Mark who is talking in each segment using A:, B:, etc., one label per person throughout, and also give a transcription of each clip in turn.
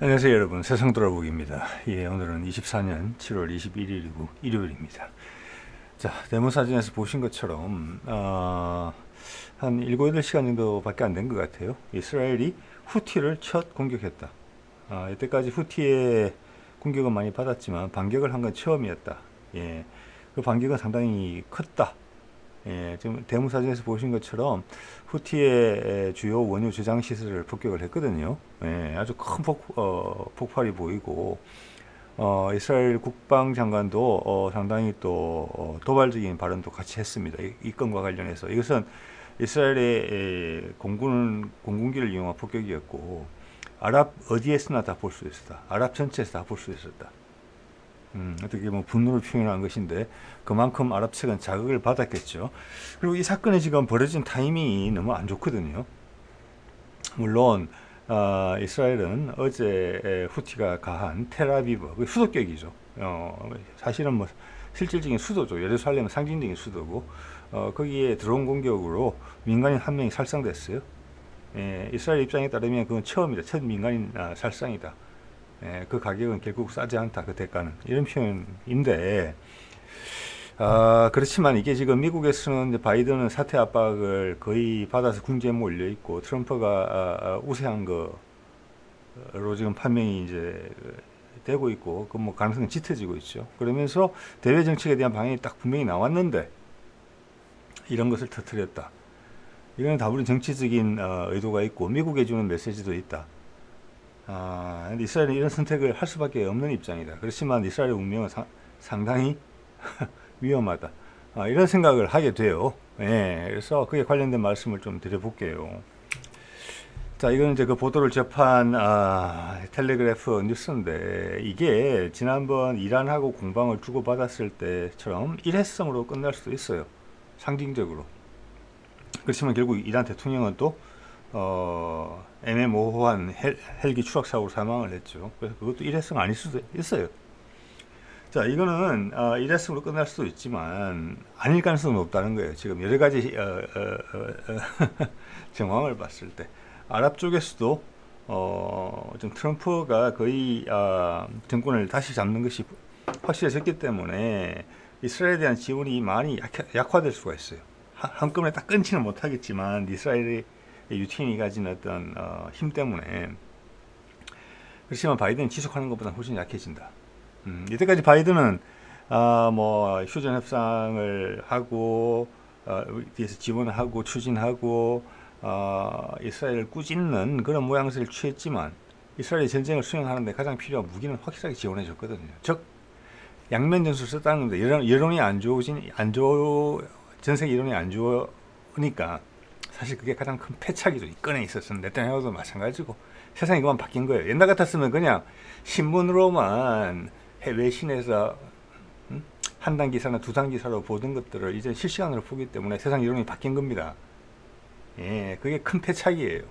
A: 안녕하세요 여러분, 세상 돌아보기입니다. 오늘은 24년 7월 21일이고 일요일입니다. 자, 네모사진에서 보신 것처럼 한 7, 8시간 정도밖에 안 된 것 같아요. 이스라엘이 후티를 첫 공격했다. 이때까지 후티의 공격은 많이 받았지만 반격을 한 건 처음이었다. 그 반격은 상당히 컸다. 지금 대문사진에서 보신 것처럼 후티의 주요 원유 저장 시설을 폭격을 했거든요. 아주 큰 폭발이 보이고, 이스라엘 국방장관도 상당히 또 도발적인 발언도 같이 했습니다. 이 건과 관련해서 이것은 이스라엘의 공군기를 이용한 폭격이었고, 아랍 어디에서나 다 볼 수 있었다. 아랍 전체에서 다 볼 수 있었다. 어떻게 분노를 표현한 것인데 그만큼 아랍 측은 자극을 받았겠죠. 그리고 이 사건이 지금 벌어진 타이밍이 너무 안 좋거든요. 물론 이스라엘은 어제 후티가 가한 텔아비브, 수도격이죠. 사실은 실질적인 수도죠. 예루살렘은 상징적인 수도고, 거기에 드론 공격으로 민간인 한 명이 살상됐어요. 이스라엘 입장에 따르면 그건 처음이다. 첫 민간인 살상이다. 그 가격은 결국 싸지 않다. 그 대가는. 이런 표현인데, 그렇지만 이게 지금 미국에서는 이제 바이든은 사퇴 압박을 거의 받아서 궁지에 몰려 있고, 트럼프가 우세한 거로 지금 판명이 이제 되고 있고, 그 가능성이 짙어지고 있죠. 그러면서 대외 정책에 대한 방향이 딱 분명히 나왔는데, 이런 것을 터뜨렸다. 이거는 다분히 정치적인 의도가 있고, 미국에 주는 메시지도 있다. 이스라엘은 이런 선택을 할 수밖에 없는 입장이다. 그렇지만 이스라엘의 운명은 상당히 위험하다. 이런 생각을 하게 돼요. 그래서 그에 관련된 말씀을 좀 드려볼게요. 자, 이거는 이제 그 보도를 접한 텔레그래프 뉴스인데, 이게 지난번 이란하고 공방을 주고받았을 때처럼 일회성으로 끝날 수도 있어요. 상징적으로. 그렇지만 결국 이란 대통령은 또 애매모호한 헬기 추락 사고로 사망을 했죠. 그래서 그것도 일회성 아닐 수도 있어요. 자, 이거는 일회성으로 끝날 수도 있지만 아닐 가능성은 없다는 거예요. 지금 여러 가지 정황을 봤을 때 아랍 쪽에서도 좀 트럼프가 거의 정권을 다시 잡는 것이 확실해졌기 때문에 이스라엘에 대한 지원이 많이 약화될 수가 있어요. 한꺼번에 딱 끊지는 못하겠지만 이스라엘이 유티인이 가진 어떤 힘 때문에. 그렇지만 바이든은 지속하는 것보다 훨씬 약해진다. 이때까지 바이든은 휴전 협상을 하고 뒤에서 지원을 하고 추진하고 이스라엘을 꾸짖는 그런 모양새를 취했지만, 이스라엘이 전쟁을 수행하는데 가장 필요한 무기는 확실하게 지원해 줬거든요. 즉 양면 전술을 썼다는 건데, 여론이 전 세계 여론이 안 좋으니까 사실 그게 가장 큰 패착이죠. 이 건에 있어서는 네타냐후도 마찬가지고, 세상이 그만 바뀐 거예요. 옛날 같았으면 그냥 신문으로만 외신에서 한 단 기사나 두 단 기사로 보던 것들을 이제 실시간으로 보기 때문에 세상 여론이 바뀐 겁니다. 그게 큰 패착이에요.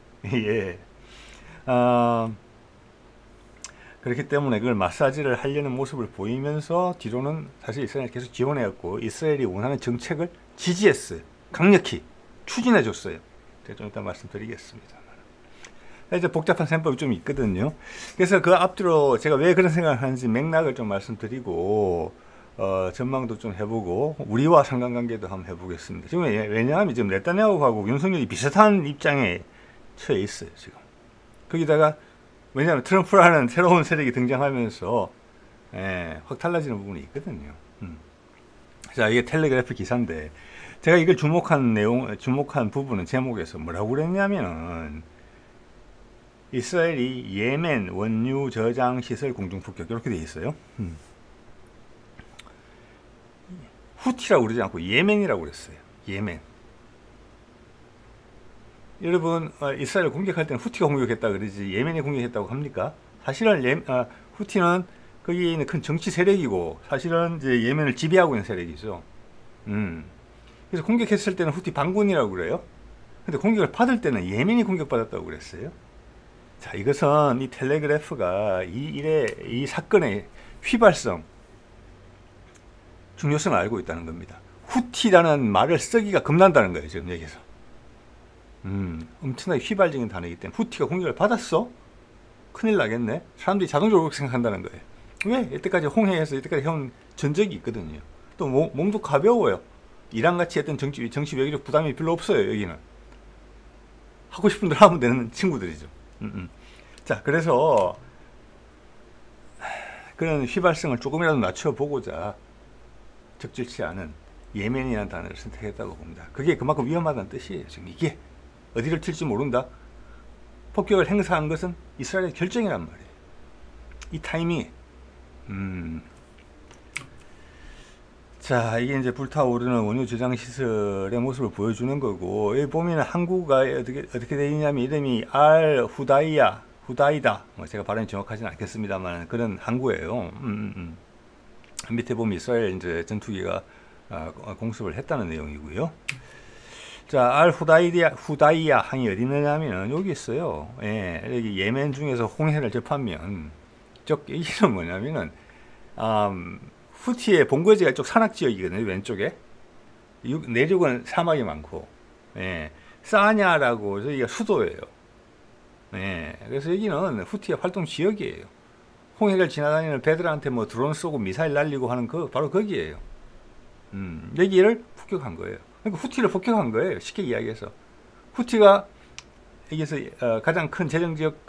A: 그렇기 때문에 그걸 마사지를 하려는 모습을 보이면서 뒤로는 사실 이스라엘이 계속 지원해왔고, 이스라엘이 원하는 정책을 지지했어요. 강력히 추진해줬어요. 제가 좀 이따 말씀드리겠습니다. 이제 복잡한 셈법이 좀 있거든요. 그래서 그 앞뒤로 제가 왜 그런 생각을 하는지 맥락을 좀 말씀드리고, 전망도 좀 해보고, 우리와 상관관계도 한번 해보겠습니다. 지금 왜냐하면 지금 네타냐후하고 윤석열이 비슷한 입장에 처해 있어요, 지금. 거기다가 왜냐하면 트럼프라는 새로운 세력이 등장하면서 확 달라지는 부분이 있거든요. 자, 이게 텔레그래프 기사인데, 제가 이걸 주목한 부분은 제목에서 뭐라고 그랬냐면은, 이스라엘이 예멘 원유 저장 시설 공중 폭격, 이렇게 돼 있어요. 후티라고 그러지 않고 예멘이라고 그랬어요. 예멘. 여러분, 이스라엘 공격할 때는 후티가 공격했다 그러지 예멘이 공격했다고 합니까? 사실은 후티는 거기에 있는 큰 정치 세력이고, 사실은 이제 예멘을 지배하고 있는 세력이죠. 그래서 공격했을 때는 후티 반군이라고 그래요. 근데 공격을 받을 때는 예멘이 공격받았다고 그랬어요. 자, 이것은 이 텔레그래프가 이 사건의 휘발성, 중요성을 알고 있다는 겁니다. 후티라는 말을 쓰기가 겁난다는 거예요, 지금 여기서. 엄청나게 휘발적인 단어이기 때문에. 후티가 공격을 받았어? 큰일 나겠네. 사람들이 자동적으로 그렇게 생각한다는 거예요. 왜? 이때까지 홍해에서 이때까지 해온 전적이 있거든요. 또 몸도 가벼워요. 이란같이 했던 정치 외교적 부담이 별로 없어요. 여기는 하고 싶은 대로 하면 되는 친구들이죠. 자, 그래서 그런 휘발성을 조금이라도 낮춰보고자 적절치 않은 예멘이라는 단어를 선택했다고 봅니다. 그게 그만큼 위험하다는 뜻이에요. 지금 이게 어디를 튈지 모른다. 폭격을 행사한 것은 이스라엘의 결정이란 말이에요. 이 타이밍에. 자, 이게 이제 불타오르는 원유 저장 시설의 모습을 보여주는 거고, 여기 보면 항구가 어떻게 되어 있냐면 이름이 알 후다이다. 뭐 제가 발음이 정확하지는 않겠습니다만 그런 항구예요. 밑에 보면 이스라엘 이제 전투기가 공습을 했다는 내용이고요. 자, 알 후다이야 항이 어디 있느냐면 여기 있어요. 예, 여기 예멘 중에서 홍해를 접하면 이기는 뭐냐면은 후티의 본거지가 이쪽 산악 지역이거든요. 왼쪽에 내륙은 사막이 많고, 예, 사냐라고 저기가 수도예요. 예, 그래서 여기는 후티의 활동 지역이에요. 홍해를 지나다니는 배들한테 뭐 드론 쏘고 미사일 날리고 하는 바로 거기에요. 여기를 폭격한 거예요. 그러니까 후티를 폭격한 거예요. 쉽게 이야기해서. 후티가 여기서 가장 큰 재정지역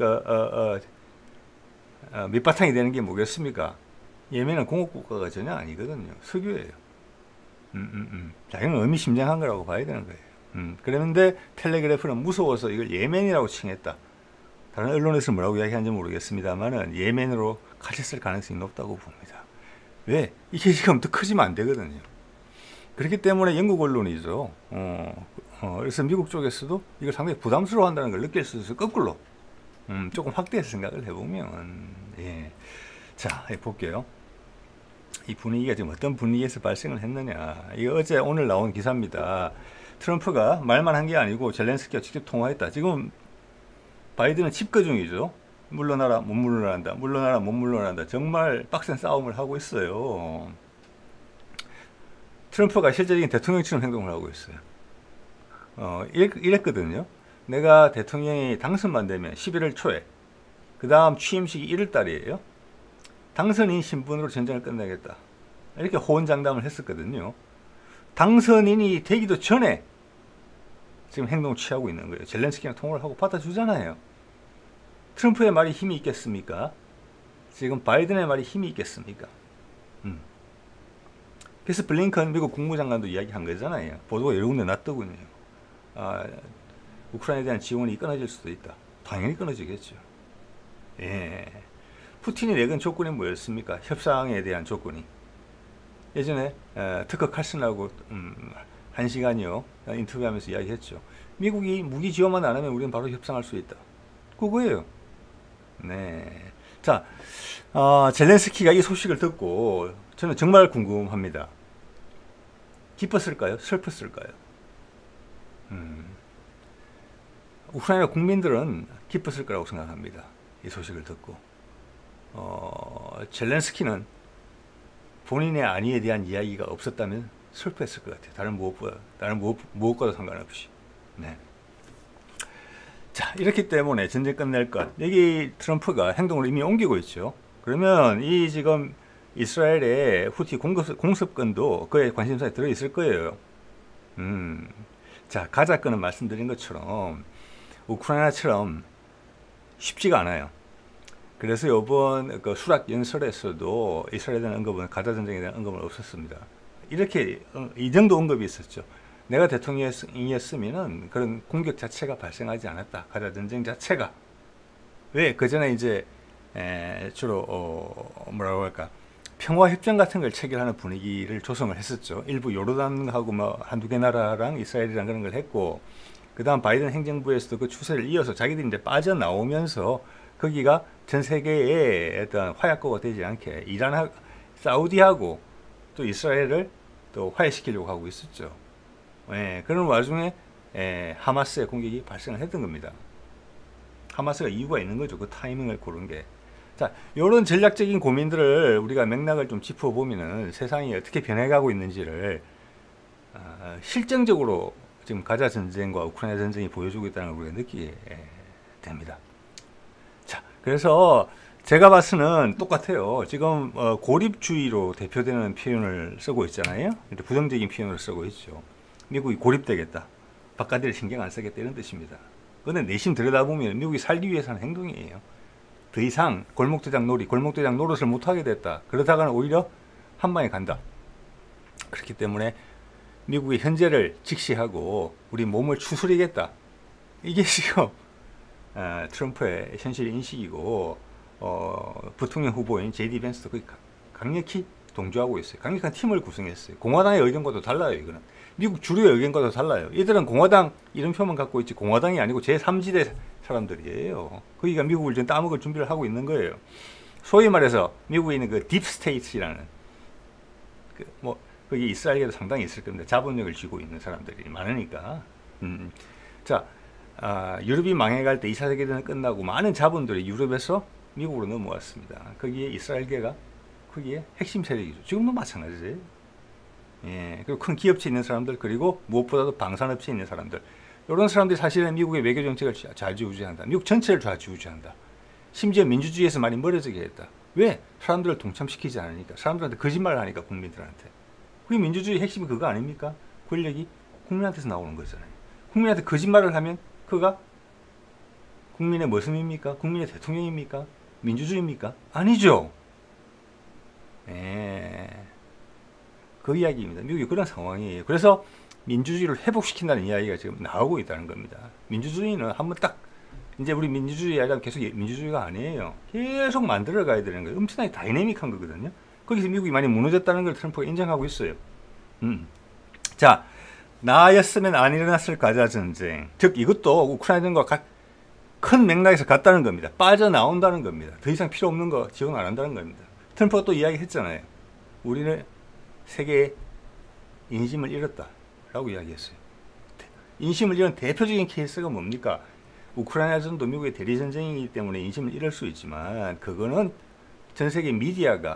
A: 밑바탕이 되는 게 뭐겠습니까? 예멘은 공업국가가 전혀 아니거든요. 석유예요. 자, 이건 의미심장한 거라고 봐야 되는 거예요. 그런데 텔레그래프는 무서워서 이걸 예멘이라고 칭했다. 다른 언론에서 뭐라고 이야기하는지 모르겠습니다만은 예멘으로 갇혔을 가능성이 높다고 봅니다. 왜? 이게 지금 더 커지면 안 되거든요. 그렇기 때문에 영국 언론이죠. 그래서 미국 쪽에서도 이걸 상당히 부담스러워한다는 걸 느낄 수 있어요. 거꾸로 조금 확대해서 생각을 해보면, 예. 자, 볼게요. 이 분위기가 지금 어떤 분위기에서 발생을 했느냐. 이거 어제 오늘 나온 기사입니다. 트럼프가 말만 한 게 아니고 젤렌스키와 직접 통화했다. 지금 바이든은 집거 중이죠. 물러나라, 못 물러난다. 물러나라, 못 물러난다. 정말 빡센 싸움을 하고 있어요. 트럼프가 실제적인 대통령처럼 행동을 하고 있어요. 이랬거든요. 내가 대통령이 당선만 되면 11월 초에, 그 다음 취임식이 1월 달이에요. 당선인 신분으로 전쟁을 끝내겠다. 이렇게 호언장담을 했었거든요. 당선인이 되기도 전에 지금 행동을 취하고 있는 거예요. 젤렌스키랑 통화를 하고 받아주잖아요. 트럼프의 말이 힘이 있겠습니까? 지금 바이든의 말이 힘이 있겠습니까? 그래서 블링컨 미국 국무장관도 이야기한 거잖아요. 보도가 여러 군데 났더군요. 우크라이나에 대한 지원이 끊어질 수도 있다. 당연히 끊어지겠죠. 예. 푸틴이 내건 조건이 뭐였습니까? 협상에 대한 조건이. 예전에 특허 칼슨하고 1시간이요 인터뷰하면서 이야기했죠. 미국이 무기 지원만 안 하면 우리는 바로 협상할 수 있다. 그거예요. 네. 자, 젤렌스키가 이 소식을 듣고 저는 정말 궁금합니다. 기뻤을까요? 슬펐을까요? 우크라이나 국민들은 기뻤을 거라고 생각합니다. 이 소식을 듣고. 젤렌스키는 본인의 안위에 대한 이야기가 없었다면 슬퍼했을 것 같아요. 다른 무엇과도 상관없이. 네. 자, 이렇기 때문에 전쟁 끝낼 것. 여기 트럼프가 행동을 이미 옮기고 있죠. 그러면 이 지금 이스라엘의 후티 공습권도 그의 관심사에 들어있을 거예요. 자, 가자 건은 말씀드린 것처럼 우크라이나처럼 쉽지가 않아요. 그래서 이번 그 수락 연설에서도 이스라엘에 대한 언급은 가자 전쟁에 대한 언급은 없었습니다. 이렇게 이 정도 언급이 있었죠. 내가 대통령이었으면은 그런 공격 자체가 발생하지 않았다. 가자 전쟁 자체가. 왜? 그 전에 이제 주로 뭐라고 할까, 평화협정 같은 걸 체결하는 분위기를 조성을 했었죠. 일부 요르단하고 뭐 한두 개 나라랑 이스라엘이랑 그런 걸 했고, 그 다음 바이든 행정부에서도 그 추세를 이어서 자기들이 이제 빠져나오면서 거기가 전 세계의 어떤 화약고가 되지 않게 이란하고 사우디하고 또 이스라엘을 또 화해시키려고 하고 있었죠. 예, 그런 와중에 하마스의 공격이 발생을 했던 겁니다. 하마스가 이유가 있는 거죠. 그 타이밍을 고른 게. 자, 이런 전략적인 고민들을 우리가 맥락을 좀 짚어보면은 세상이 어떻게 변해가고 있는지를 실증적으로 지금 가자 전쟁과 우크라이나 전쟁이 보여주고 있다는 걸 우리가 느끼게 됩니다. 자, 그래서 제가 봐서는 똑같아요. 지금 고립주의로 대표되는 표현을 쓰고 있잖아요. 부정적인 표현을 쓰고 있죠. 미국이 고립되겠다. 바깥을 신경 안 쓰겠다 이런 뜻입니다. 그런데 내심 들여다보면 미국이 살기 위해서 하는 행동이에요. 더 이상 골목대장 노릇을 못하게 됐다. 그러다가는 오히려 한 방에 간다. 그렇기 때문에 미국의 현재를 직시하고 우리 몸을 추스리겠다. 이게 지금 트럼프의 현실 인식이고 부통령 후보인 제디 벤스도 거의 강력히 동조하고 있어요. 강력한 팀을 구성했어요. 공화당의 의견과도 달라요. 이거는 미국 주류의 의견과도 달라요. 이들은 공화당 이름표만 갖고 있지 공화당이 아니고 제3지대 사람들이에요. 거기가 미국을 지금 따먹을 준비를 하고 있는 거예요. 소위 말해서 미국에 있는 그 딥스테이트라는 거기 이스라엘에도 상당히 있을 겁니다. 자본력을 쥐고 있는 사람들이 많으니까. 자, 유럽이 망해갈 때 2차 세계대전 끝나고 많은 자본들이 유럽에서 미국으로 넘어왔습니다. 거기에 이스라엘계가 거기에 핵심 세력이죠. 지금도 마찬가지예요. 예, 그리고 큰 기업체에 있는 사람들, 그리고 무엇보다도 방산업체에 있는 사람들, 이런 사람들이 사실은 미국의 외교 정책을 좌지우지한다. 미국 전체를 좌지우지한다. 심지어 민주주의에서 많이 멀어지게 했다. 왜? 사람들을 동참시키지 않으니까. 사람들한테 거짓말을 하니까, 국민들한테. 그게 민주주의 핵심이 그거 아닙니까? 권력이 국민한테서 나오는 거잖아요. 국민한테 거짓말을 하면 그가 국민의 머슴입니까? 국민의 대통령입니까? 민주주의입니까? 아니죠. 예. 그 이야기입니다. 미국이 그런 상황이에요. 그래서 민주주의를 회복시킨다는 이야기가 지금 나오고 있다는 겁니다. 민주주의는 한번 딱 이제 우리 민주주의 하려면 계속 민주주의가 아니에요. 계속 만들어 가야 되는 거예요. 엄청나게 다이내믹한 거거든요. 거기서 미국이 많이 무너졌다는 걸 트럼프가 인정하고 있어요. 자, 나였으면 안 일어났을 가자 전쟁. 즉 이것도 우크라이나전과 큰 맥락에서 같다는 겁니다. 빠져나온다는 겁니다. 더 이상 필요 없는 거 지원 안 한다는 겁니다. 트럼프가 또 이야기했잖아요. 우리는 세계의 인심을 잃었다 라고 이야기했어요. 인심을 잃은 대표적인 케이스가 뭡니까? 우크라이나전도 미국의 대리전쟁이기 때문에 인심을 잃을 수 있지만 그거는 전 세계 미디어가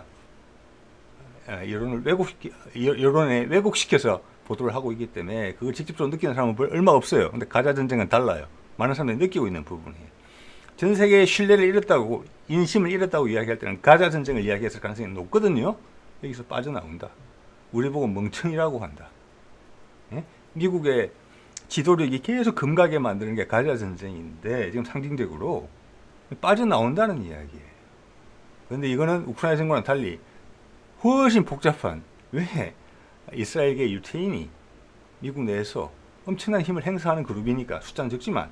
A: 여론에 왜곡시켜서 보도를 하고 있기 때문에 그걸 직접적으로 느끼는 사람은 얼마 없어요. 근데 가자 전쟁은 달라요. 많은 사람들이 느끼고 있는 부분이에요. 전 세계의 신뢰를 잃었다고, 인심을 잃었다고 이야기할 때는 가자 전쟁을 이야기했을 가능성이 높거든요. 여기서 빠져나온다. 우리 보고 멍청이라고 한다. 예? 미국의 지도력이 계속 금가게 만드는 게 가자 전쟁인데 지금 상징적으로 빠져나온다는 이야기예요. 그런데 이거는 우크라이나 전과는 달리 훨씬 복잡한, 왜? 이스라엘계 유태인이 미국 내에서 엄청난 힘을 행사하는 그룹이니까 숫자는 적지만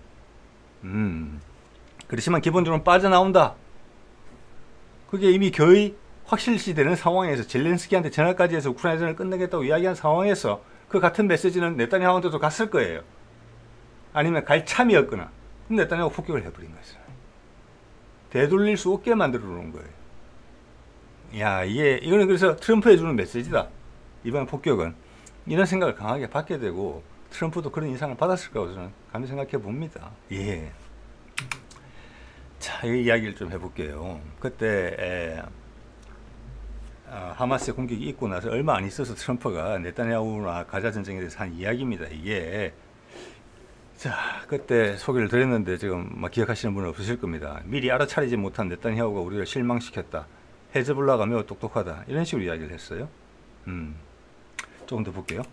A: 그렇지만 기본적으로 빠져나온다. 그게 이미 거의 확실시되는 상황에서 젤렌스키한테 전화까지 해서 우크라이나전을 끝내겠다고 이야기한 상황에서 그 같은 메시지는 네타냐후한테도 갔을 거예요. 아니면 갈 참이었거나. 그럼 네타냐후 폭격을 해버린 거죠. 되돌릴 수 없게 만들어 놓은 거예요. 야, 이거는 그래서 트럼프에 주는 메시지다. 이번 폭격은. 이런 생각을 강하게 받게 되고 트럼프도 그런 인상을 받았을 거라고 저는 감히 생각해 봅니다. 예. 자, 이 이야기를 좀 해볼게요. 그때 하마스의 공격이 있고 나서 얼마 안 있어서 트럼프가 네타냐후나 가자 전쟁에 대해서 한 이야기입니다. 이게 자, 그때 소개를 드렸는데 지금 막 기억하시는 분은 없으실 겁니다. 미리 알아차리지 못한 네타냐후가 우리를 실망시켰다. 헤즈볼라가 매우 똑똑하다. 이런 식으로 이야기를 했어요. 조금 더 볼게요.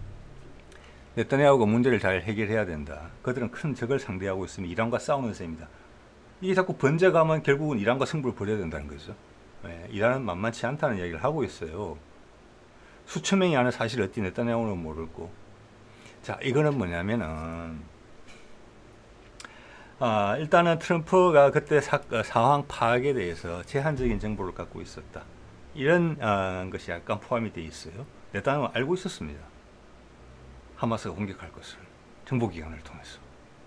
A: 네타냐후가 문제를 잘 해결해야 된다. 그들은 큰 적을 상대하고 있으면 이란과 싸우는 셈이다. 이게 자꾸 번져가면 결국은 이란과 승부를 벌여야 된다는 거죠. 네, 이란은 만만치 않다는 이야기를 하고 있어요. 수천 명이 아는 사실을 어찌 네타냐후는 모르고. 자, 이거는 뭐냐면은 일단은 트럼프가 그때 상황 파악에 대해서 제한적인 정보를 갖고 있었다. 이런 것이 약간 포함이 되어 있어요. 네타냐후는 알고 있었습니다. 하마스가 공격할 것을 정보기관을 통해서.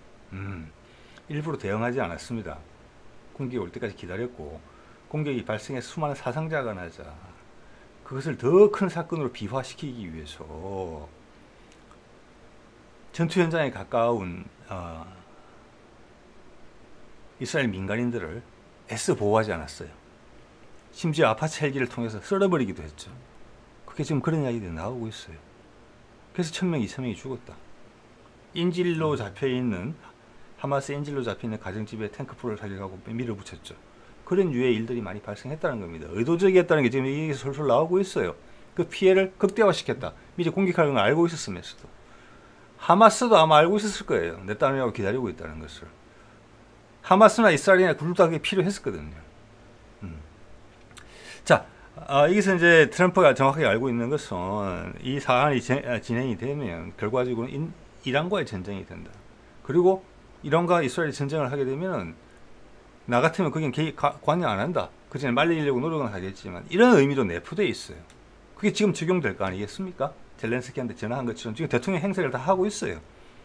A: 일부러 대응하지 않았습니다. 공격이 올 때까지 기다렸고 공격이 발생해서 수많은 사상자가 나자 그것을 더 큰 사건으로 비화시키기 위해서 전투 현장에 가까운 이스라엘 민간인들을 애써 보호하지 않았어요. 심지어 아파트 헬기를 통해서 썰어버리기도 했죠. 그게 지금 그런 이야기들이 나오고 있어요. 그래서 1000명, 2000명이 죽었다. 인질로 잡혀있는 하마스 인질로 잡혀있는 가정집에 탱크포를 살려가고 밀어붙였죠. 그런 유의 일들이 많이 발생했다는 겁니다. 의도적이었다는 게 지금 이게 솔솔 나오고 있어요. 그 피해를 극대화시켰다. 미리 공격하는 걸 알고 있었으면서도. 하마스도 아마 알고 있었을 거예요. 네타냐후가 기다리고 있다는 것을. 하마스나 이스라엘이나 둘 다 그게 필요했었거든요. 자, 여기서 이제 트럼프가 정확하게 알고 있는 것은 이 사안이 진행이 되면 결과적으로 이란과의 전쟁이 된다. 그리고 이란과 이스라엘이 전쟁을 하게 되면 나 같으면 거긴 관여 안 한다. 그 전에 말리려고 노력은 하겠지만 이런 의미도 내포되어 있어요. 그게 지금 적용될 거 아니겠습니까? 젤렌스키한테 전화한 것처럼 지금 대통령 행세를 다 하고 있어요.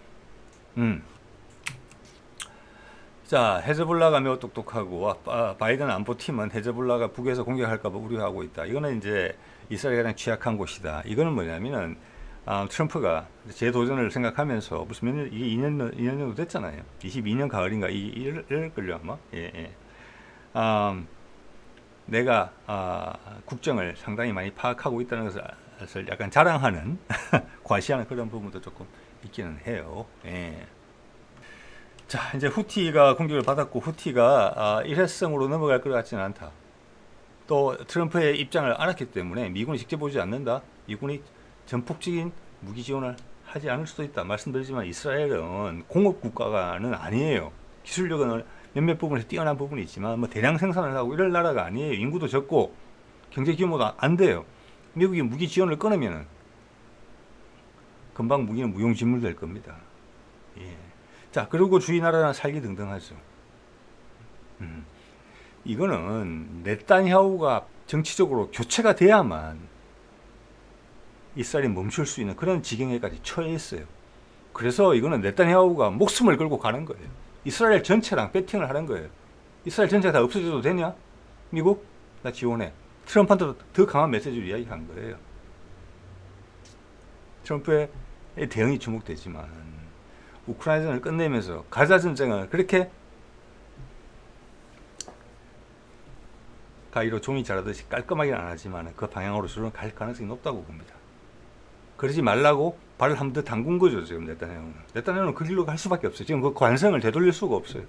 A: 자, 헤즈볼라가 매우 똑똑하고 바이든 안보팀은 헤즈볼라가 북에서 공격할까 봐 우려하고 있다. 이거는 이제 이스라엘이 가장 취약한 곳이다. 이거는 뭐냐면은 트럼프가 재도전을 생각하면서 무슨 몇 년, 이게 2년 정도 됐잖아요. 22년 가을인가 이럴걸요 아마. 내가 국정을 상당히 많이 파악하고 있다는 것을 약간 자랑하는 과시하는 그런 부분도 조금 있기는 해요. 자, 이제 후티가 공격을 받았고 후티가 일회성으로 넘어갈 것 같지는 않다. 또 트럼프의 입장을 알았기 때문에 미군이 직접 오지 않는다. 미군이 전폭적인 무기 지원을 하지 않을 수도 있다. 말씀드리지만 이스라엘은 공업 국가는 아니에요. 기술력은 몇몇 부분에서 뛰어난 부분이 있지만 뭐 대량 생산을 하고 이럴 나라가 아니에요. 인구도 적고 경제 규모도 안 돼요. 미국이 무기 지원을 끊으면은 금방 무기는 무용지물 될 겁니다. 자, 그리고 주위 나라는 살기등등하죠. 이거는 네타냐후가 정치적으로 교체가 돼야만 이스라엘이 멈출 수 있는 그런 지경에까지 처해 있어요. 그래서 이거는 네타냐후가 목숨을 걸고 가는 거예요. 이스라엘 전체랑 배팅을 하는 거예요. 이스라엘 전체가 다 없어져도 되냐? 미국? 나 지원해. 트럼프한테도 더 강한 메시지를 이야기한 거예요. 트럼프의 대응이 주목되지만 우크라이나전을 끝내면서 가자 전쟁을 그렇게 가위로 종이 자르듯이 깔끔하게는 안 하지만 그 방향으로 갈 가능성이 높다고 봅니다. 그러지 말라고 발을 한 번 더 담근 거죠. 지금 네타냐후는 그 길로 갈 수밖에 없어요. 지금 그 관성을 되돌릴 수가 없어요.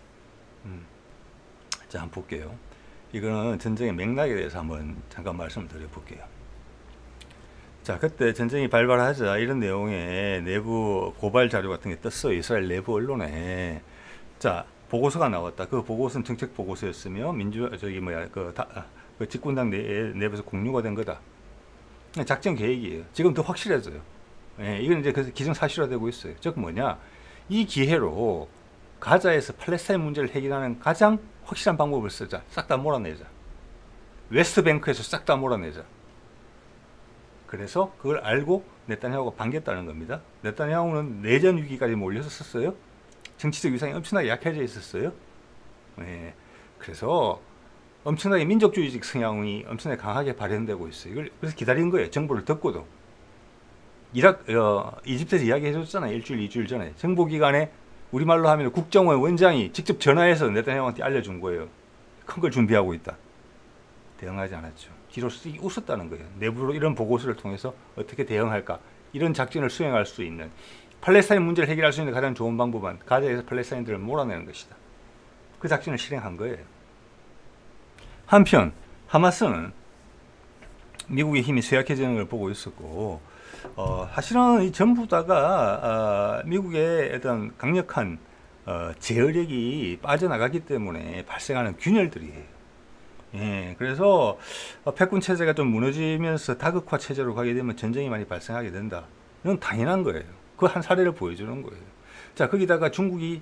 A: 자, 한번 볼게요. 이거는 전쟁의 맥락에 대해서 한번 잠깐 말씀을 드려볼게요. 자, 그때 전쟁이 발발하자 이런 내용의 내부 고발 자료 같은 게 떴어요. 이스라엘 내부 언론에. 자, 보고서가 나왔다. 그 보고서는 정책 보고서였으며 그 집권당 내부에서 공유가 된 거다. 작전 계획이에요. 지금 더 확실해져요. 이건 이제 그래서 기정사실화되고 있어요. 즉 뭐냐? 이 기회로 가자에서 팔레스타인 문제를 해결하는 가장 확실한 방법을 쓰자. 싹 다 몰아내자. 웨스트뱅크에서 싹 다 몰아내자. 그래서 그걸 알고 네타냐후가 반겼다는 겁니다. 네타냐후는 내전 위기까지 몰렸었어요. 정치적 위상이 엄청나게 약해져 있었어요. 그래서 엄청나게 민족주의적 성향이 엄청나게 강하게 발현되고 있어요. 이걸 그래서 기다린 거예요. 정보를 듣고도. 이집트에서 이야기해 줬잖아요. 일주일, 2주일 전에. 정보기관에 우리말로 하면 국정원 원장이 직접 전화해서 네타냐후한테 알려준 거예요. 큰 걸 준비하고 있다. 대응하지 않았죠. 뒤로 쓰기 웃었다는 거예요. 내부로 이런 보고서를 통해서 어떻게 대응할까. 이런 작전을 수행할 수 있는 팔레스타인 문제를 해결할 수 있는 가장 좋은 방법은 가자에서 팔레스타인들을 몰아내는 것이다. 그 작전을 실행한 거예요. 한편 하마스는 미국의 힘이 쇠약해지는 걸 보고 있었고 사실은 이 전부 다가 미국의 어떤 강력한 제어력이 빠져나가기 때문에 발생하는 균열들이에요. 그래서 패권 체제가 좀 무너지면서 다극화 체제로 가게 되면 전쟁이 많이 발생하게 된다. 이건 당연한 거예요. 그 한 사례를 보여주는 거예요. 자, 거기다가 중국이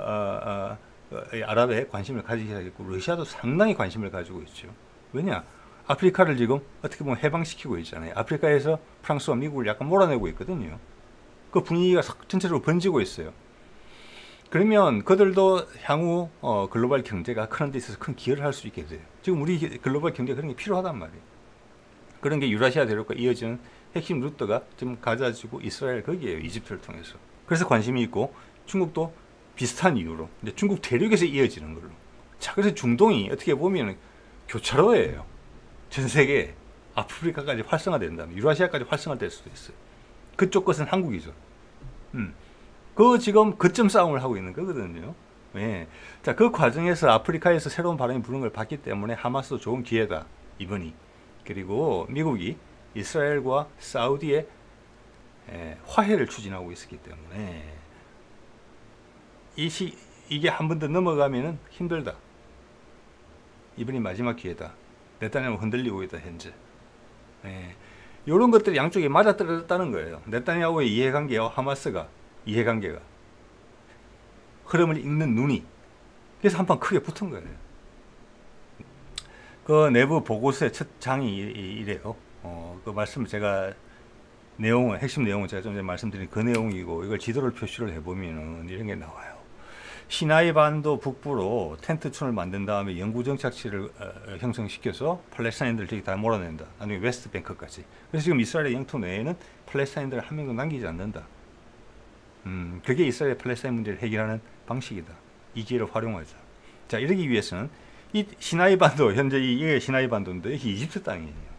A: 아랍에 관심을 가지기 시작했고 러시아도 상당히 관심을 가지고 있죠. 왜냐? 아프리카를 지금 어떻게 보면 해방시키고 있잖아요. 아프리카에서 프랑스와 미국을 약간 몰아내고 있거든요. 그 분위기가 전체적으로 번지고 있어요. 그러면 그들도 향후 글로벌 경제가 그런 데 있어서 큰 기여를 할 수 있게 돼요. 지금 우리 글로벌 경제 그런 게 필요하단 말이에요. 그런 게 유라시아 대륙과 이어지는 핵심 루트가 지금 가자지구 이스라엘 거기에요. 이집트를 통해서. 그래서 관심이 있고 중국도 비슷한 이유로 이제 중국 대륙에서 이어지는 걸로. 자, 그래서 중동이 어떻게 보면 교차로예요. 전 세계 아프리카까지 활성화된다면 유라시아까지 활성화될 수도 있어요. 그쪽 것은 한국이죠. 그 지금 거점 싸움을 하고 있는 거거든요. 예. 자, 그 과정에서 아프리카에서 새로운 바람이 부는 걸 봤기 때문에 하마스도 좋은 기회다, 이번이. 그리고 미국이 이스라엘과 사우디의 화해를 추진하고 있었기 때문에 이게 한 번 더 넘어가면은 힘들다. 이번이 마지막 기회다. 네타냐후 흔들리고 있다, 현재. 이런 것들이 양쪽에 맞아떨어졌다는 거예요. 네타냐후의 이해관계와 하마스가 이해관계가 흐름을 읽는 눈이. 그래서 한판 크게 붙은 거예요. 그 내부 보고서의 첫 장이 이래요. 그 말씀을 제가 핵심 내용은 제가 좀 전에 말씀드린 그 내용이고, 이걸 지도를 표시를 해보면은 이런 게 나와요. 시나이 반도 북부로 텐트촌을 만든 다음에 영구 정착지를 형성시켜서 팔레스타인들을 저기 다 몰아낸다. 나중에 웨스트뱅크까지. 그래서 지금 이스라엘의 영토 내에는 팔레스타인들을 한 명도 남기지 않는다. 그게 이스라엘 팔레스타인 문제를 해결하는 방식이다. 이 기회를 활용하자. 자, 이러기 위해서는 이 시나이 반도, 현재 이게 시나이 반도인데 이게 이집트 땅이에요.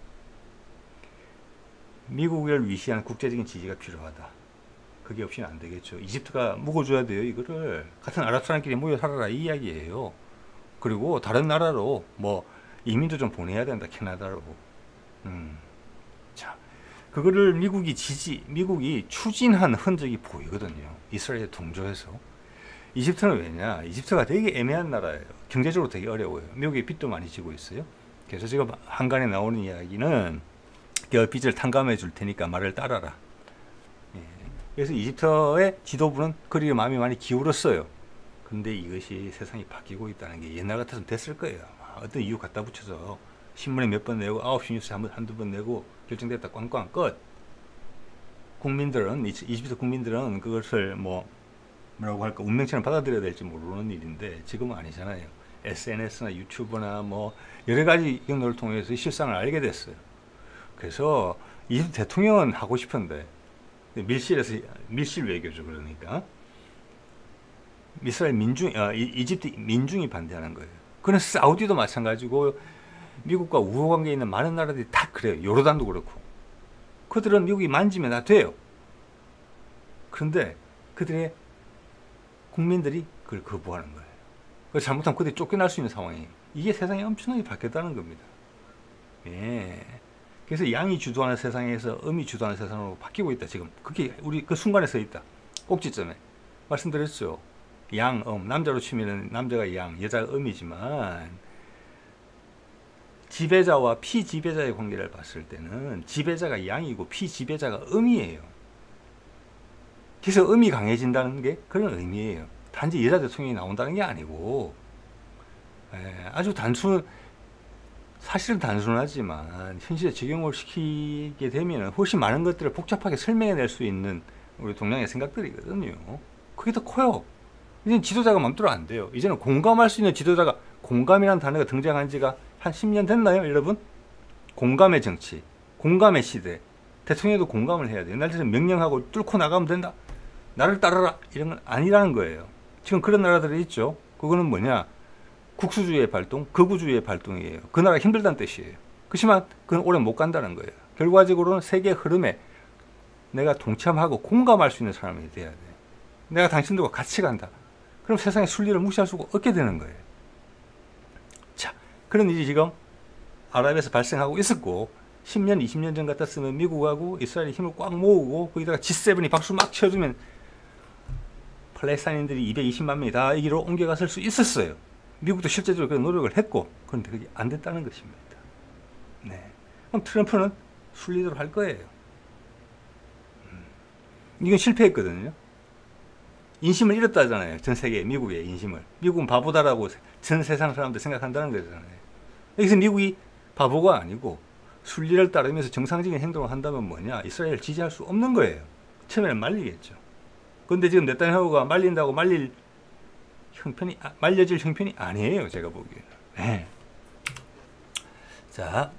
A: 미국을 위시하는 국제적인 지지가 필요하다. 그게 없이는 안 되겠죠. 이집트가 묵어줘야 돼요. 이거를 같은 아랍 사람끼리 모여 살아라, 이 이야기예요. 그리고 다른 나라로 뭐 이민도 좀 보내야 된다, 캐나다로. 자, 그거를 미국이 추진한 흔적이 보이거든요. 이스라엘에 동조해서. 이집트는 왜냐? 이집트가 되게 애매한 나라예요. 경제적으로 되게 어려워요. 미국이 빚도 많이 지고 있어요. 그래서 지금 한간에 나오는 이야기는 그 빚을 탕감해 줄 테니까 말을 따라라. 그래서 이집트의 지도부는 그리 마음이 많이 기울었어요. 근데 이것이 세상이 바뀌고 있다는 게 옛날 같아서는 됐을 거예요. 어떤 이유 갖다 붙여서 신문에 몇 번 내고 9시 뉴스에 한두 번 내고 결정됐다, 꽝꽝 끝. 국민들은, 이집트 국민들은 그것을 뭐라고 할까, 운명처럼 받아들여야 될지 모르는 일인데 지금은 아니잖아요. SNS나 유튜브나 뭐 여러 가지 경로를 통해서 실상을 알게 됐어요. 그래서 이집트 대통령은 하고 싶은데 밀실 외교죠. 그러니까 이스라엘 이집트 민중이 반대하는 거예요. 그런 사우디도 마찬가지고 미국과 우호 관계에 있는 많은 나라들이 다 그래요. 요르단도 그렇고. 그들은 미국이 만지면 다 돼요. 그런데 그들의 국민들이 그걸 거부하는 거예요. 그걸 잘못하면 그들이 쫓겨날 수 있는 상황이에요. 이게 세상이 엄청나게 바뀌었다는 겁니다. 예. 그래서 양이 주도하는 세상에서 음이 주도하는 세상으로 바뀌고 있다. 지금 그게 우리 그 순간에 서 있다. 꼭지점에 말씀드렸죠. 양, 남자로 치면은 남자가 양, 여자가 음이지만 지배자와 피지배자의 관계를 봤을 때는 지배자가 양이고 피지배자가 음이에요. 그래서 음이 강해진다는 게 그런 의미예요. 단지 여자 대통령이 나온다는 게 아니고, 아주 사실은 단순하지만 현실에 적용을 시키게 되면 훨씬 많은 것들을 복잡하게 설명해낼 수 있는 우리 동양의 생각들이거든요. 그게 더 커요. 이제는 지도자가 마음대로 안 돼요. 이제는 공감할 수 있는 지도자가, 공감이라는 단어가 등장한 지가 한 10년 됐나요, 여러분? 공감의 정치, 공감의 시대. 대통령도 공감을 해야 돼요. 옛날처럼 명령하고 뚫고 나가면 된다, 나를 따르라, 이런 건 아니라는 거예요. 지금 그런 나라들이 있죠. 그거는 뭐냐? 국수주의의 발동, 극우주의의 발동이에요. 그 나라가 힘들다는 뜻이에요. 그렇지만 그건 오래 못 간다는 거예요. 결과적으로는 세계 흐름에 내가 동참하고 공감할 수 있는 사람이 돼야 돼요. 내가 당신들과 같이 간다. 그럼 세상의 순리를 무시할 수가 없게 되는 거예요. 자, 그런 일이 지금 아랍에서 발생하고 있었고, 10년, 20년 전 같았으면 미국하고 이스라엘이 힘을 꽉 모으고 거기다가 G7이 박수 막 쳐주면 팔레스타인들이 220만 명이 다 여기로 옮겨갔을 수 있었어요. 미국도 실제적으로 그런 노력을 했고, 그런데 그게 안 됐다는 것입니다. 네. 그럼 트럼프는 순리대로 할 거예요. 이건 실패했거든요. 인심을 잃었다잖아요. 전 세계, 미국의 인심을. 미국은 바보다라고 전 세상 사람들 생각한다는 거잖아요. 여기서 미국이 바보가 아니고 순리를 따르면서 정상적인 행동을 한다면 뭐냐? 이스라엘을 지지할 수 없는 거예요. 처음에는 말리겠죠. 그런데 지금 네타냐후가 말린다고 말려질 형편이 아니에요. 제가 보기에는. 네. 자,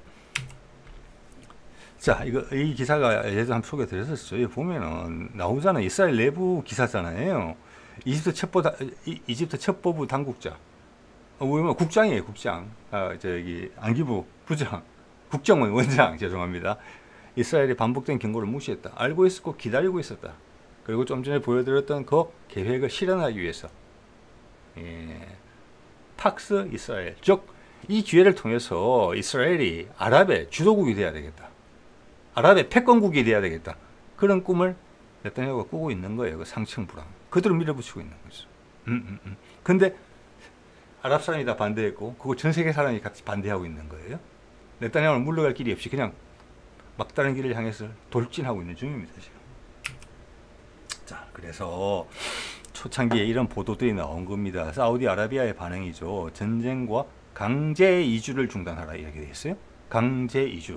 A: 이 기사가 예전에 한번 소개 드렸었죠. 여기 보면은 나오잖아요. 이스라엘 내부 기사잖아요. 이집트 첩보부 당국자. 보면 국장이에요, 국장. 안기부 부장. 국정원 원장, 죄송합니다. 이스라엘이 반복된 경고를 무시했다. 알고 있었고 기다리고 있었다. 그리고 좀 전에 보여드렸던 그 계획을 실현하기 위해서 예. 팍스 이스라엘. 즉, 이 기회를 통해서 이스라엘이 아랍의 주도국이 돼야 되겠다. 아랍의 패권국이 돼야 되겠다. 그런 꿈을 네타냐후가 꾸고 있는 거예요. 그 상층불황. 그대로 밀어붙이고 있는 거죠. 근데 아랍 사람이 다 반대했고, 그거 전 세계 사람이 같이 반대하고 있는 거예요. 네타냐후는 물러갈 길이 없이 그냥 막다른 길을 향해서 돌진하고 있는 중입니다, 지금. 자, 그래서 초창기에 이런 보도들이 나온 겁니다. 사우디아라비아의 반응이죠. 전쟁과 강제 이주를 중단하라 이렇게 돼 있어요. 강제 이주.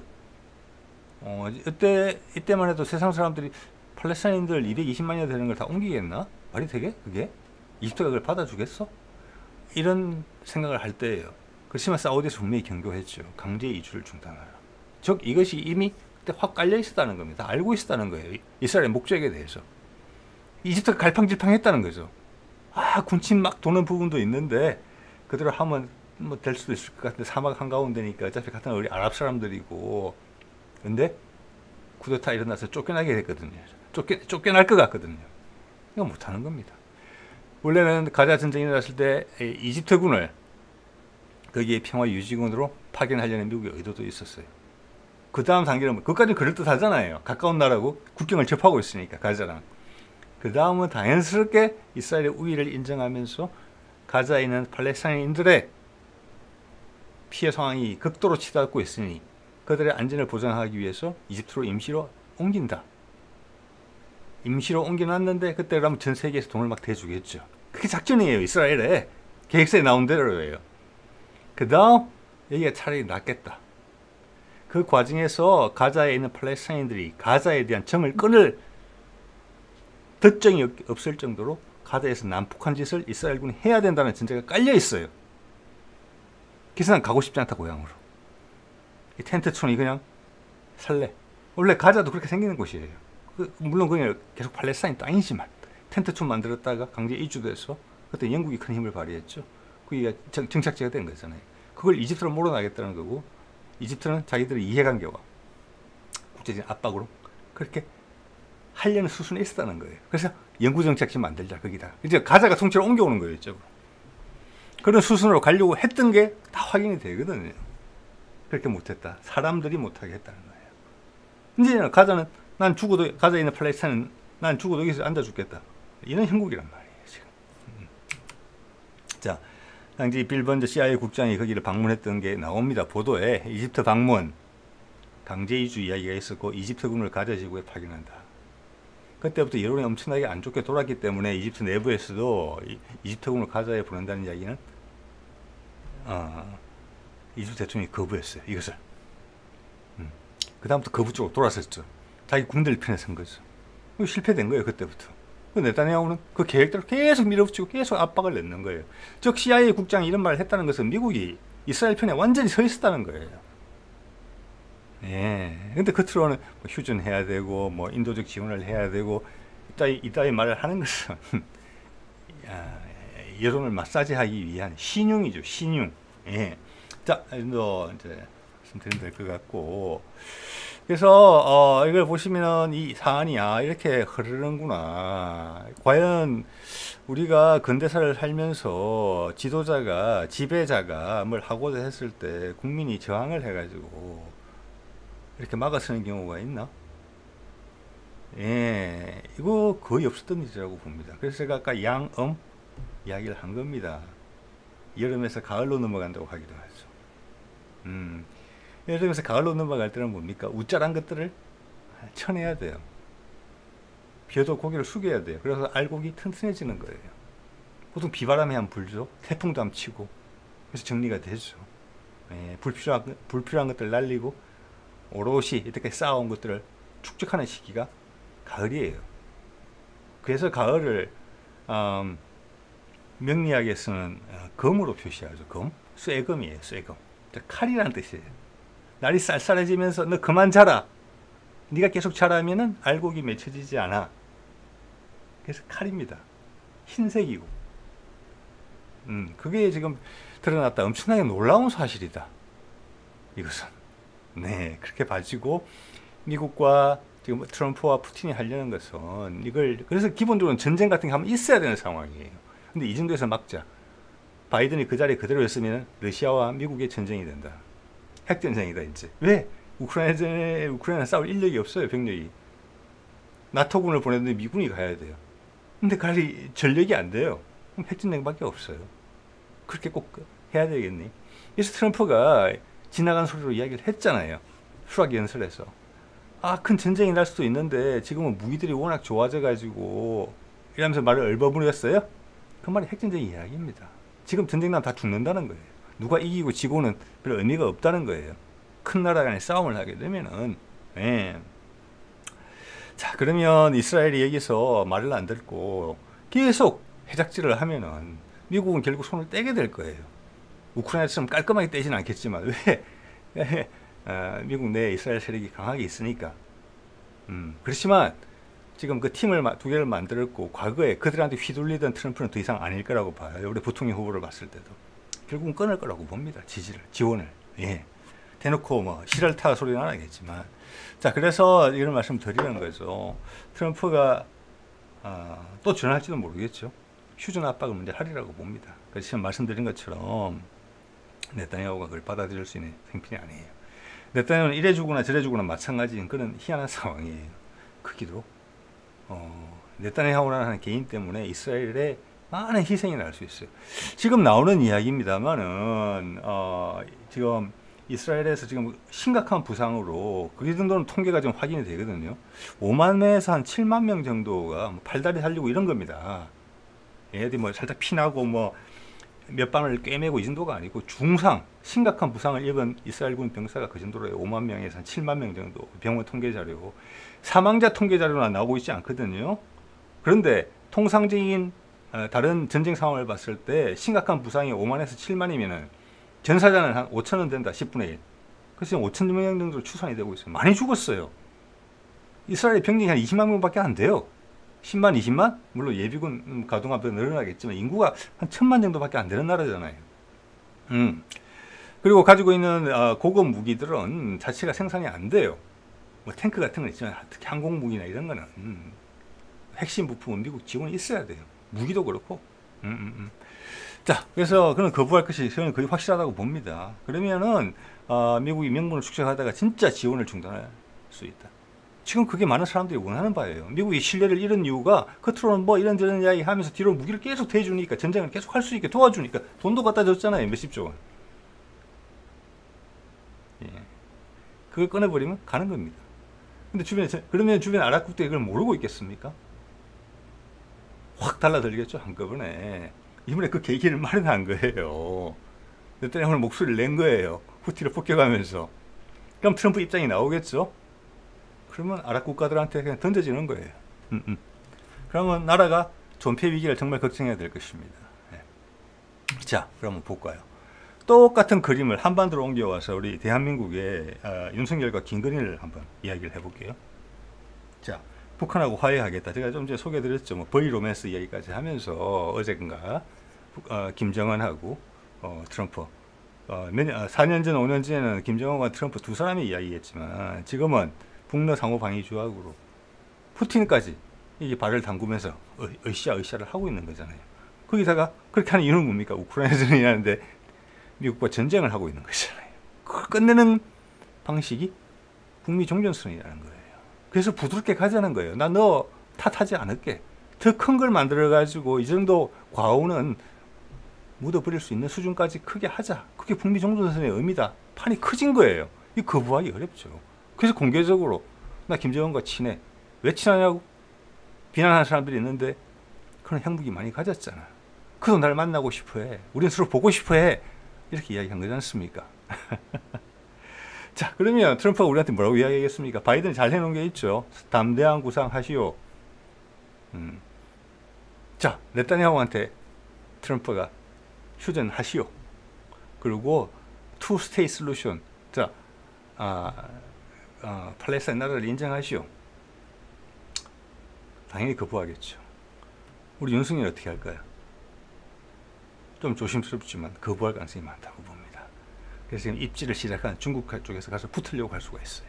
A: 이때만 해도 세상 사람들이 팔레스타인들 220만이나 되는 걸 다 옮기겠나? 말이 되게? 그게? 이집트가 그걸 받아주겠어? 이런 생각을 할 때예요. 그렇지만 사우디에서 분명히 경고했죠. 강제 이주를 중단하라. 즉 이것이 이미 그때 확 깔려 있었다는 겁니다. 알고 있었다는 거예요. 이스라엘의 목적에 대해서. 이집트가 갈팡질팡했다는 거죠. 군침 막 도는 부분도 있는데 그대로 하면 뭐 될 수도 있을 것 같은데 사막 한가운데니까 어차피 같은 우리 아랍 사람들이고 근데 쿠데타 일어나서 쫓겨나게 됐거든요. 쫓겨날 것 같거든요. 이거 못하는 겁니다. 원래는 가자 전쟁이 일어났을 때 이집트군을 거기에 평화유지군으로 파견하려는 미국의 의도도 있었어요. 그 다음 단계는 그것까지는 그럴듯하잖아요. 가까운 나라고 국경을 접하고 있으니까 가자랑. 그 다음은 당연스럽게 이스라엘의 우위를 인정하면서 가자에 있는 팔레스타인인들의 피해 상황이 극도로 치닫고 있으니 그들의 안전을 보장하기 위해서 이집트로 임시로 옮긴다. 임시로 옮겨놨는데 그때 그러면 전 세계에서 돈을 막 대주겠죠. 그게 작전이에요. 이스라엘에. 계획서에 나온 대로예요. 그 다음 여기가 차라리 낫겠다. 그 과정에서 가자에 있는 팔레스타인들이 가자에 대한 정을 끊을 덧정이 없을 정도로 가자에서 난폭한 짓을 이스라엘군이 해야 된다는 전제가 깔려 있어요. 그래서 난 가고 싶지 않다 고향으로. 이 텐트촌이 그냥 살래. 원래 가자도 그렇게 생기는 곳이에요. 물론 그냥 계속 팔레스타인 땅이지만 텐트촌 만들었다가 강제 이주돼서 그때 영국이 큰 힘을 발휘했죠. 그게 정착지가 된 거잖아요. 그걸 이집트로 몰아나겠다는 거고 이집트는 자기들의 이해관계와 국제적인 압박으로 그렇게 하려는 수순에 있었다는 거예요. 그래서 영구 정착지 만들자 거기다. 이제 가자가 통째로 옮겨오는 거예요. 이쪽으로. 그런 수순으로 가려고 했던 게 다 확인이 되거든요. 그렇게 못했다. 사람들이 못하게 했다는 거예요. 이제 가자는 난 죽어도 가자에 있는 팔레스타인은 난 죽어도 여기서 앉아 죽겠다. 이런 형국이란 말이에요. 지금. 자, 당시 빌 번저 CIA 국장이 거기를 방문했던 게 나옵니다. 보도에 이집트 방문, 강제 이주 이야기가 있었고 이집트군을 가자 지구에 파견한다. 그때부터 여론이 엄청나게 안 좋게 돌았기 때문에 이집트 내부에서도 이집트군을 가자에 보낸다는 이야기는 이집트 대통령이 거부했어요. 이것을. 그 다음부터 거부 쪽으로 돌아섰죠. 자기 군대를 편에 선 거죠. 실패된 거예요. 그때부터. 네타냐후는 그 계획대로 계속 밀어붙이고 계속 압박을 넣는 거예요. 즉 CIA 국장이 이런 말을 했다는 것은 미국이 이스라엘 편에 완전히 서 있었다는 거예요. 예. 근데 겉으로는 뭐 휴전해야 되고 뭐 인도적 지원을 해야 되고 이따위 말을 하는 것은 여론을 마사지하기 위한 신용이죠. 신용. 예. 자, 너 이제 말씀드리면 될 것 같고. 그래서 이걸 보시면 이 사안이 이렇게 흐르는구나. 과연 우리가 근대사를 살면서 지도자가 지배자가 뭘 하고자 했을 때 국민이 저항을 해가지고 이렇게 막아서는 경우가 있나? 예, 이거 거의 없었던 일이라고 봅니다. 그래서 제가 아까 양엄 이야기를 한 겁니다. 여름에서 가을로 넘어간다고 하기도 하죠. 여름에서 가을로 넘어갈 때는 뭡니까? 우짜란 것들을 쳐내야 돼요. 비어도 고개를 숙여야 돼요. 그래서 알곡이 튼튼해지는 거예요. 보통 비바람이 한 불죠. 태풍도 한 치고. 그래서 정리가 되죠. 예, 불필요한 것들 날리고 오롯이 이렇게까지 쌓아온 것들을 축적하는 시기가 가을이에요. 그래서 가을을 명리학에서는 검으로 표시하죠. 검? 쇠검이에요. 쇠검. 칼이라는 뜻이에요. 날이 쌀쌀해지면서 너 그만 자라. 네가 계속 자라면은 알곡이 맺혀지지 않아. 그래서 칼입니다. 흰색이고. 그게 지금 드러났다. 엄청나게 놀라운 사실이다. 이것은. 네, 그렇게 봐지고 미국과 지금 트럼프와 푸틴이 하려는 것은 이걸 그래서 기본적으로 전쟁 같은 게 하면 있어야 되는 상황이에요. 근데 이 정도에서 막자. 바이든이 그 자리에 그대로 있으면 러시아와 미국의 전쟁이 된다. 핵전쟁이다 이제. 왜? 우크라이나 싸울 인력이 없어요. 병력이. 나토군을 보냈는데 미군이 가야 돼요. 근데 갈 전력이 안 돼요. 그럼 핵전쟁밖에 없어요. 그렇게 꼭 해야 되겠니? 그래서 트럼프가 지나간 소리로 이야기를 했잖아요. 수락 연설에서. 아, 큰 전쟁이 날 수도 있는데 지금은 무기들이 워낙 좋아져 가지고 이러면서 말을 얼버무렸어요. 그 말이 핵전쟁 이야기입니다. 지금 전쟁 나면 다 죽는다는 거예요. 누가 이기고 지고는 별 의미가 없다는 거예요. 큰 나라 간에 싸움을 하게 되면은. 예. 자, 그러면 이스라엘이 여기서 말을 안 듣고 계속 해작질을 하면은 미국은 결국 손을 떼게 될 거예요. 우크라이나처럼 깔끔하게 떼지는 않겠지만 왜? 미국 내에 이스라엘 세력이 강하게 있으니까. 그렇지만 지금 그 팀을 두 개를 만들었고 과거에 그들한테 휘둘리던 트럼프는 더 이상 아닐 거라고 봐요. 우리 부통령 후보를 봤을 때도 결국은 끊을 거라고 봅니다. 지원을. 예. 대놓고 뭐 시랄타 소리는 안 하겠지만. 자, 그래서 이런 말씀 드리는 거죠. 트럼프가 또 전할지도 모르겠죠. 휴전 압박을 먼저 하리라고 봅니다. 그래서 지금 말씀드린 것처럼 네타냐후가 그걸 받아들일 수 있는 형편이 아니에요. 네타냐후는 이래 주거나 저래 주거나 마찬가지인 그런 희한한 상황이에요. 크기도. 네타냐후라는 개인 때문에 이스라엘에 많은 희생이 날 수 있어요. 지금 나오는 이야기입니다만은 지금 이스라엘에서 지금 심각한 부상으로 그 정도는 통계가 지금 확인이 되거든요. 5만 명에서 한 7만 명 정도가 팔다리 살리고 이런 겁니다. 얘네들이 뭐 살짝 피나고 뭐 몇 방을 꿰매고 이 정도가 아니고 중상 심각한 부상을 입은 이스라엘군 병사가 그 정도로요. 5만 명에서 한 7만 명 정도 병원 통계 자료, 사망자 통계 자료는 나오고 있지 않거든요. 그런데 통상적인 다른 전쟁 상황을 봤을 때 심각한 부상이 5만에서 7만이면은 전사자는 한 5천은 된다. 10분의 1. 그래서 5천 명 정도로 추산이 되고 있어요. 많이 죽었어요. 이스라엘 병력이 한 20만 명밖에 안 돼요. 10만, 20만? 물론 예비군 가동하면 늘어나겠지만 인구가 한 1000만 정도밖에 안 되는 나라잖아요. 그리고 가지고 있는 고급 무기들은 자체가 생산이 안 돼요. 뭐 탱크 같은 건 있지만 특히 항공 무기나 이런 거는 핵심 부품은 미국 지원이 있어야 돼요. 무기도 그렇고. 자, 그래서 그는 거부할 것이 저는 거의 확실하다고 봅니다. 그러면은 미국이 명분을 축적하다가 진짜 지원을 중단할 수 있다. 지금 그게 많은 사람들이 원하는 바예요. 미국이 신뢰를 잃은 이유가 겉으로는 뭐 이런저런 이야기 하면서 뒤로 무기를 계속 대주니까 전쟁을 계속 할 수 있게 도와주니까 돈도 갖다 줬잖아요. 몇십조 원. 예. 그걸 꺼내버리면 가는 겁니다. 근데 그러면 주변 아랍국들이 그걸 모르고 있겠습니까? 확 달라들겠죠, 한꺼번에. 이번에 그 계기를 마련한 거예요. 네타냐후는 목소리를 낸 거예요. 후티를 폭격하면서. 그럼 트럼프 입장이 나오겠죠? 그러면 아랍 국가들한테 그냥 던져지는 거예요. 그러면 나라가 존폐 위기를 정말 걱정해야 될 것입니다. 네. 자, 그러면 볼까요? 똑같은 그림을 한반도로 옮겨와서 우리 대한민국의 윤석열과 김건희를 한번 이야기를 해볼게요. 자, 북한하고 화해하겠다. 제가 좀 전에 소개해드렸죠. 뭐 버이 로맨스 이야기까지 하면서 어제인가 김정은하고 트럼프 4년 전, 5년 전에는 김정은과 트럼프 두 사람이 이야기했지만 지금은 북러 상호 방위 조약으로 푸틴까지 이게 발을 담그면서 으쌰으쌰를 하고 있는 거잖아요. 거기다가 그렇게 하는 이유는 뭡니까? 우크라이나전이 하는데 미국과 전쟁을 하고 있는 거잖아요. 그걸 끝내는 방식이 북미 종전선언이라는 거예요. 그래서 부드럽게 가자는 거예요. 나 너 탓하지 않을게. 더 큰 걸 만들어가지고 이 정도 과오는 묻어버릴 수 있는 수준까지 크게 하자. 그게 북미 종전선언의 의미다. 판이 커진 거예요. 이 거부하기 어렵죠. 그래서 공개적으로 나 김정은과 친해. 왜 친하냐고 비난하는 사람들이 있는데 그런 핵무기 많이 가졌잖아. 그도 날 만나고 싶어해. 우린 서로 보고 싶어해. 이렇게 이야기한 거지 않습니까? 자, 그러면 트럼프가 우리한테 뭐라고 이야기하겠습니까? 바이든이 잘 해놓은 게 있죠. 담대한 구상하시오. 자, 네타냐후한테 트럼프가 휴전하시오. 그리고 투 스테이트 솔루션. 자, 팔레스타인 나라를 인정하시오. 당연히 거부하겠죠. 우리 윤석열이 어떻게 할까요? 좀 조심스럽지만 거부할 가능성이 많다고 봅니다. 그래서 지금 입지를 시작한 중국 쪽에서 가서 붙으려고 할 수가 있어요.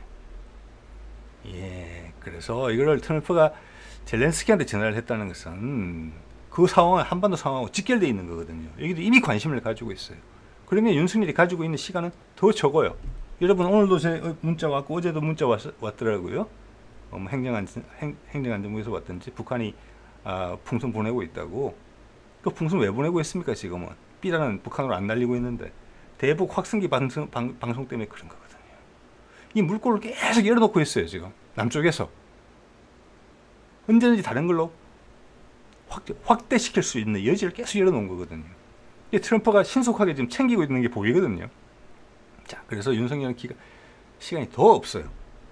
A: 예, 그래서 이거를 트럼프가 젤렌스키한테 전화를 했다는 것은 그 상황은 한반도 상황하고 직결되어 있는 거거든요. 여기도 이미 관심을 가지고 있어요. 그러면 윤석열이 가지고 있는 시간은 더 적어요. 여러분 오늘도 제 문자 왔고 어제도 문자 왔더라고요. 행정안전부에서 왔던지 북한이 풍선 보내고 있다고. 그 풍선 왜 보내고 있습니까? 지금은 B라는 북한으로 안 날리고 있는데 대북 확성기 방송 때문에 그런 거거든요. 이 물꼬를 계속 열어놓고 있어요. 지금 남쪽에서 언제든지 다른 걸로 확대시킬 수 있는 여지를 계속 열어놓은 거거든요. 트럼프가 신속하게 지금 챙기고 있는 게 보이거든요. 자, 그래서 윤석열은 시간이 더 없어요.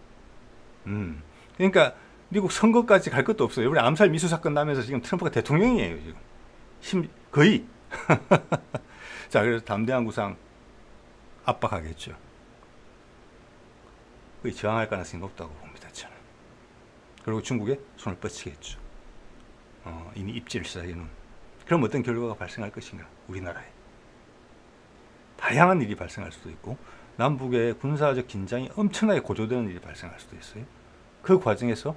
A: 그러니까 미국 선거까지 갈 것도 없어요. 우리 암살 미수 사건 나면서 지금 트럼프가 대통령이에요. 지금 거의. 자, 그래서 담대한 구상 압박하겠죠. 거의 저항할 가능성이 높다고 봅니다. 저는. 그리고 중국에 손을 뻗치겠죠. 이미 입지를 시작해놓은. 그럼 어떤 결과가 발생할 것인가? 우리나라에. 다양한 일이 발생할 수도 있고 남북의 군사적 긴장이 엄청나게 고조되는 일이 발생할 수도 있어요. 그 과정에서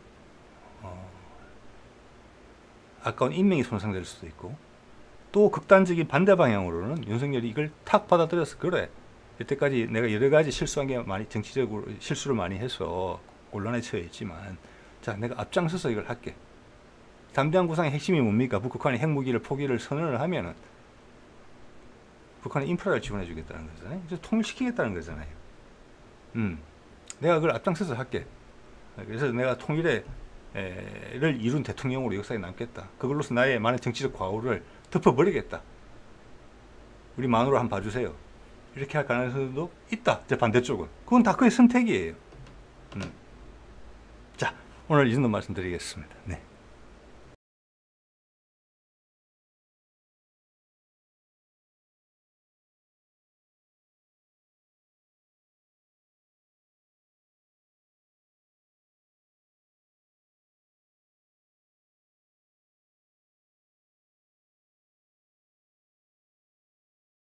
A: 아까운 인명이 손상될 수도 있고 또 극단적인 반대 방향으로는 윤석열이 이걸 탁 받아들여서 그래. 여태까지 내가 여러 가지 실수한 게 많이 정치적으로 실수를 많이 해서 곤란에 처해 있지만 자, 내가 앞장서서 이걸 할게. 담대한 구상의 핵심이 뭡니까? 북한의 핵무기를 포기를 선언을 하면은 북한의 인프라를 지원해 주겠다는 거잖아요. 이제 통일시키겠다는 거잖아요. 내가 그걸 앞장서서 할게. 그래서 내가 통일을 이룬 대통령으로 역사에 남겠다. 그걸로서 나의 많은 정치적 과오를 덮어버리겠다. 우리 마누라 한번 봐주세요. 이렇게 할 가능성도 있다. 제 반대쪽은. 그건 다 그의 선택이에요. 자, 오늘 이 정도 말씀드리겠습니다. 네.